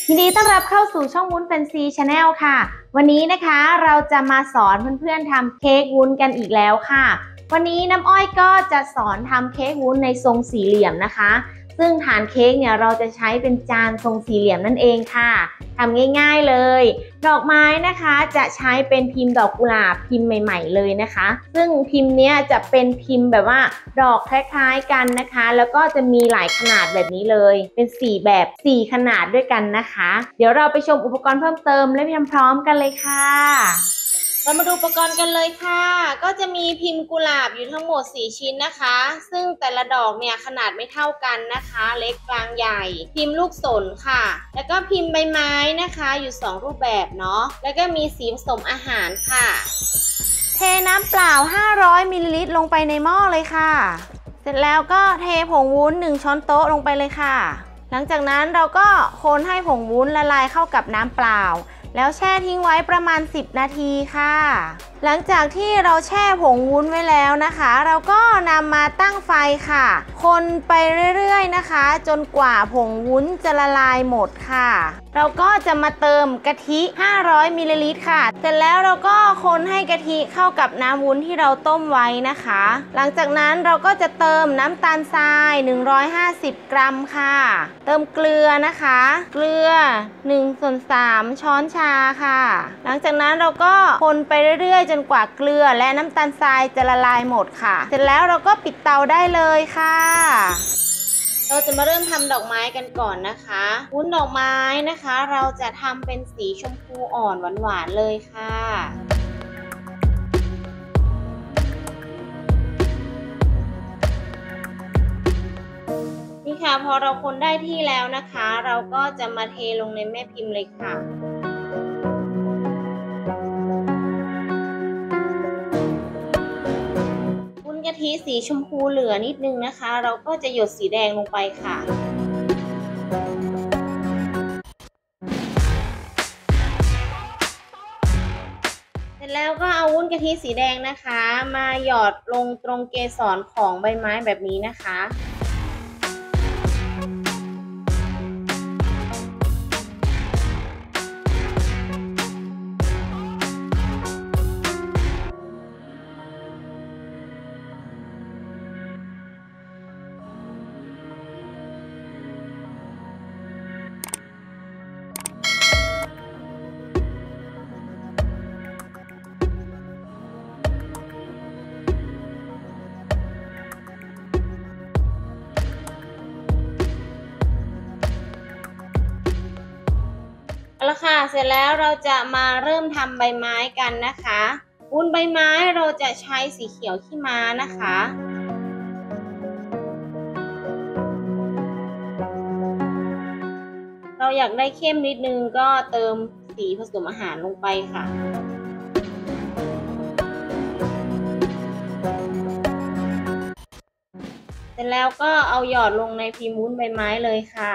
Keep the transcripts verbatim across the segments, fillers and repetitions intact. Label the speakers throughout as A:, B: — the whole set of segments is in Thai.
A: ยินดีต้อนรับเข้าสู่ช่องวุ้นแฟนซีชาแนลค่ะวันนี้นะคะเราจะมาสอนเพื่อนๆทำเค้กวุ้นกันอีกแล้วค่ะวันนี้น้ำอ้อยก็จะสอนทำเค้กวุ้นในทรงสี่เหลี่ยมนะคะซึ่งฐานเค้กเนี่ยเราจะใช้เป็นจานทรงสี่เหลี่ยมนั่นเองค่ะทำง่ายๆเลยดอกไม้นะคะจะใช้เป็นพิมพ์ดอกกุหลาบพิมพ์ใหม่ๆเลยนะคะซึ่งพิมพ์เนี้ยจะเป็นพิมพ์แบบว่าดอกคล้ายๆกันนะคะแล้วก็จะมีหลายขนาดแบบนี้เลยเป็นสี่แบบสี่ขนาดด้วยกันนะคะเดี๋ยวเราไปชมอุปกรณ์เพิ่มเติมและไปทำพร้อมกันเลยค่ะเรามาดูอุปกรณ์กันเลยค่ะก็จะมีพิมพ์กุหลาบอยู่ทั้งหมดสี่ชิ้นนะคะซึ่งแต่ละดอกเนี่ยขนาดไม่เท่ากันนะคะเล็กกลางใหญ่พิมพ์ลูกสนค่ะแล้วก็พิมพ์ใบไม้นะคะอยู่สองรูปแบบเนาะแล้วก็มีสีผสมอาหารค่ะเทน้ำเปล่าห้าร้อยมิลลิลิตรลงไปในหม้อเลยค่ะเสร็จแล้วก็เทผงวุ้นหนึ่งช้อนโต๊ะลงไปเลยค่ะหลังจากนั้นเราก็คนให้ผงวุ้นละลายเข้ากับน้ำเปล่าแล้วแช่ทิ้งไว้ประมาณสิบนาทีค่ะหลังจากที่เราแช่ผงวุ้นไว้แล้วนะคะเราก็นำมาตั้งไฟค่ะคนไปเรื่อยๆนะคะจนกว่าผงวุ้นจะละลายหมดค่ะเราก็จะมาเติมกะทิห้าร้อยมิลลิลิตรค่ะเสร็จแล้วเราก็คนให้กะทิเข้ากับน้ำวุ้นที่เราต้มไว้นะคะหลังจากนั้นเราก็จะเติมน้ำตาลทรายหนึ่งร้อยห้าสิบกรัมค่ะเติมเกลือนะคะเกลือหนึ่งส่วนสามช้อนชาค่ะหลังจากนั้นเราก็คนไปเรื่อยๆจนกว่าเกลือและน้ำตาลทรายจะละลายหมดค่ะเสร็จแล้วเราก็ปิดเตาได้เลยค่ะเราจะมาเริ่มทำดอกไม้กันก่อนนะคะวุ้นดอกไม้นะคะเราจะทำเป็นสีชมพูอ่อนหวานๆเลยค่ะนี่ค่ะพอเราคนได้ที่แล้วนะคะเราก็จะมาเทลงในแม่พิมพ์เลยค่ะกะทิสีชมพูเหลือนิดนึงนะคะเราก็จะหยดสีแดงลงไปค่ะเสร็จแล้วก็เอาวุ้นกะทิสีแดงนะคะมาหยอดลงตรงเกสรของใบไม้แบบนี้นะคะเอาละค่ะเสร็จแล้วเราจะมาเริ่มทำใบไม้กันนะคะวุ้นใบไม้เราจะใช้สีเขียวขี้ม้านะคะเราอยากได้เข้มนิดนึงก็เติมสีผสมอาหารลงไปค่ะเสร็จแล้วก็เอาหยอดลงในพิมพ์วุ้นใบไม้เลยค่ะ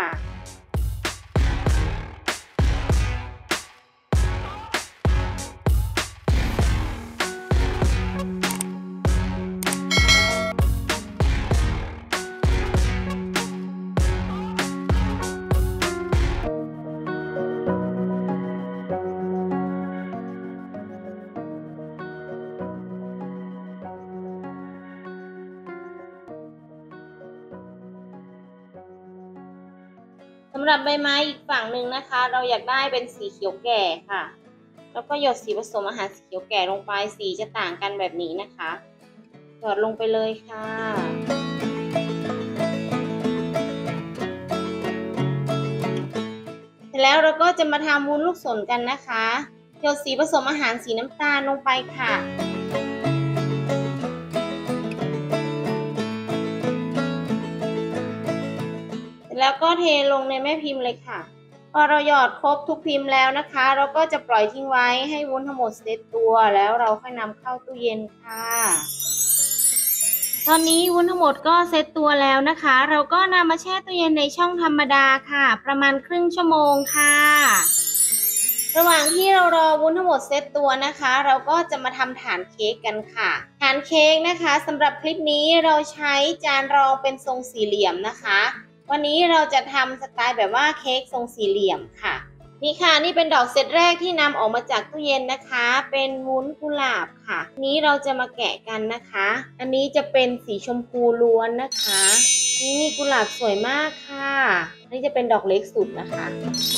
A: สำหรับใบไม้อีกฝั่งหนึ่งนะคะเราอยากได้เป็นสีเขียวแก่ค่ะแล้วก็หยดสีผสมอาหารสีเขียวแก่ลงไปสีจะต่างกันแบบนี้นะคะหยดลงไปเลยค่ะเสร็จแล้วเราก็จะมาทำวุ้นลูกศรกันนะคะหยดสีผสมอาหารสีน้ำตาลลงไปค่ะแล้วก็เทลงในแม่พิมพ์เลยค่ะพอเราหยอดครบทุกพิมพ์แล้วนะคะเราก็จะปล่อยทิ้งไว้ให้วุ้นทั้งหมดเซตตัวแล้วเราค่อยนำเข้าตู้เย็นค่ะตอนนี้วุ้นทั้งหมดก็เซตตัวแล้วนะคะเราก็นำมาแช่ตู้เย็นในช่องธรรมดาค่ะประมาณครึ่งชั่วโมงค่ะระหว่างที่เรารอวุ้นทั้งหมดเซตตัวนะคะเราก็จะมาทำฐานเค้กกันค่ะฐานเค้กนะคะสำหรับคลิปนี้เราใช้จานรองเป็นทรงสี่เหลี่ยมนะคะวันนี้เราจะทำสไตล์แบบว่าเค้กทรงสี่เหลี่ยมค่ะนี่ค่ะนี่เป็นดอกเซตแรกที่นำออกมาจากตู้เย็นนะคะเป็นวุ้นกุหลาบค่ะนี้เราจะมาแกะกันนะคะอันนี้จะเป็นสีชมพูล้วนนะคะนี่กุหลาบสวยมากค่ะนี่จะเป็นดอกเล็กสุดนะคะ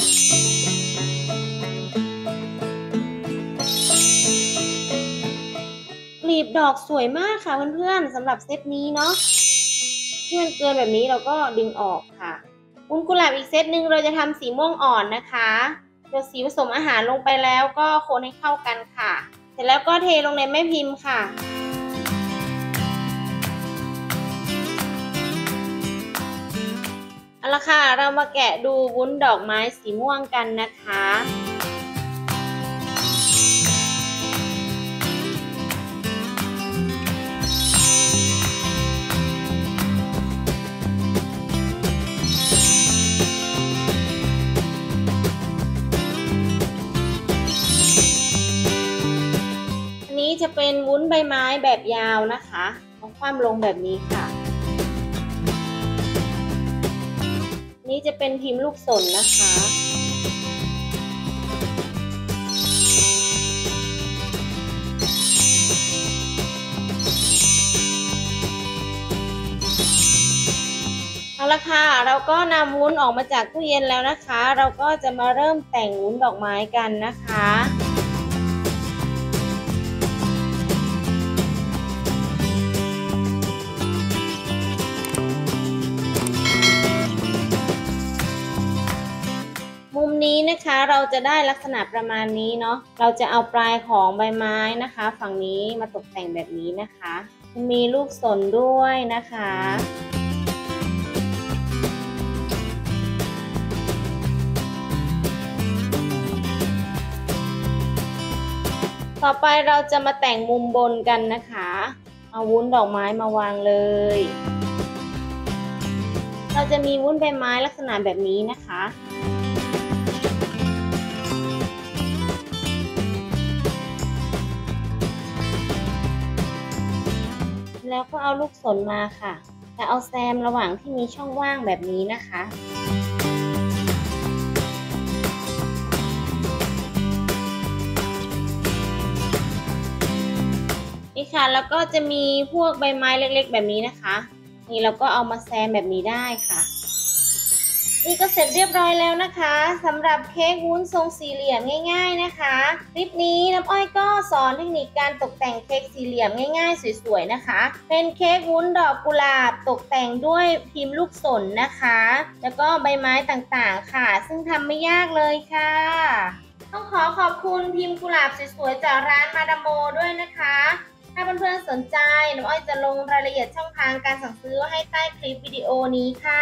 A: กลีบดอกสวยมากค่ะเพื่อนๆสำหรับเซตนี้เนาะที่มันเกินแบบนี้เราก็ดึงออกค่ะวุ้นกุหลาบอีกเซตหนึ่งเราจะทำสีม่วงอ่อนนะคะหยดสีผสมอาหารลงไปแล้วก็คนให้เข้ากันค่ะเสร็จแล้วก็เทลงในแม่พิมพ์ค่ะเอาละค่ะเรามาแกะดูวุ้นดอกไม้สีม่วงกันนะคะจะเป็นวุ้นใบไม้แบบยาวนะคะเอาคว่ำลงแบบนี้ค่ะนี่จะเป็นพิมพ์ลูกสนนะคะเอาละค่ะเราก็นำวุ้นออกมาจากตู้เย็นแล้วนะคะเราก็จะมาเริ่มแต่งวุ้นดอกไม้กันนะคะมุมนี้นะคะเราจะได้ลักษณะประมาณนี้เนาะเราจะเอาปลายของใบไม้นะคะฝั่งนี้มาตกแต่งแบบนี้นะคะมีลูกสนด้วยนะคะต่อไปเราจะมาแต่งมุมบนกันนะคะเอาวุ้นดอกไม้มาวางเลยเราจะมีวุ้นใบไม้ลักษณะแบบนี้นะคะแล้วก็เอาลูกศรมาค่ะจะเอาแซมระหว่างที่มีช่องว่างแบบนี้นะคะนี่ค่ะแล้วก็จะมีพวกใบไม้เล็กๆแบบนี้นะคะนี่เราก็เอามาแซมแบบนี้ได้ค่ะนี่ก็เสร็จเรียบร้อยแล้วนะคะสำหรับเค้กวุ้นทรงสี่เหลี่ยมง่ายๆนะคะคลิปนี้น้ำอ้อยก็สอนเทคนิคการตกแต่งเค้กสี่เหลี่ยมง่ายๆสวยๆนะคะเป็นเค้กวุ้นดอกกุหลาบตกแต่งด้วยพิมพ์ลูกสนนะคะแล้วก็ใบไม้ต่างๆค่ะซึ่งทำไม่ยากเลยค่ะต้องขอขอบคุณพิมพ์กุหลาบสวยๆจากร้านมาดามโมด้วยนะคะถ้าเพื่อนๆสนใจน้ำอ้อยจะลงรายละเอียดช่องทางการสั่งซื้อให้ใต้คลิปวิดีโอนี้ค่ะ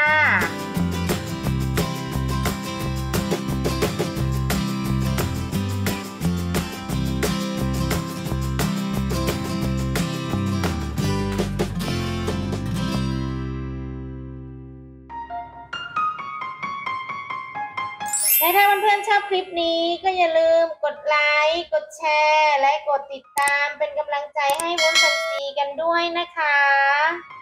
A: และถ้าเพื่อนๆชอบคลิปนี้ก็อย่าลืมกดไลค์กดแชร์และกดติดตามเป็นกำลังใจให้วุ้นแฟนซีกันด้วยนะคะ